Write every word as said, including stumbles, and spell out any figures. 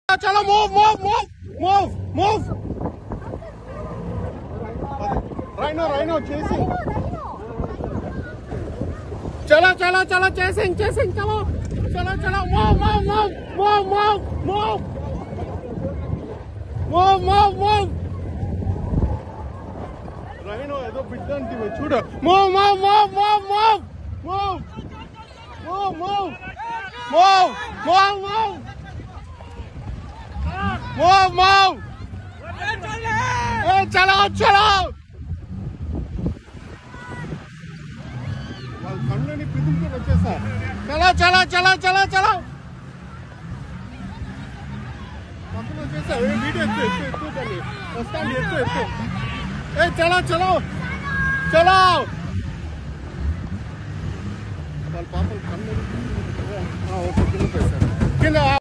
चलो move move move move move Rhino Rhino chasing चलो चलो चलो chasing chasing चलो चलो चलो move move move move move move move move move Rhino ఏదో బిడ్డంటి చూడు move move move move move move move move move move move move move ए चलो चलो కళ్ళని పిదులుకొని వచ్చేసా చలో చలో చలో చలో చలో పక్కన వచ్చేసా వీడియో ఎత్తు ఎత్తు ఎత్తు దాన్ని వస్తాను ఎత్తు ఎత్తు ఏ చలో చలో చలో వాళ్ళ పాపలు కళ్ళని కింద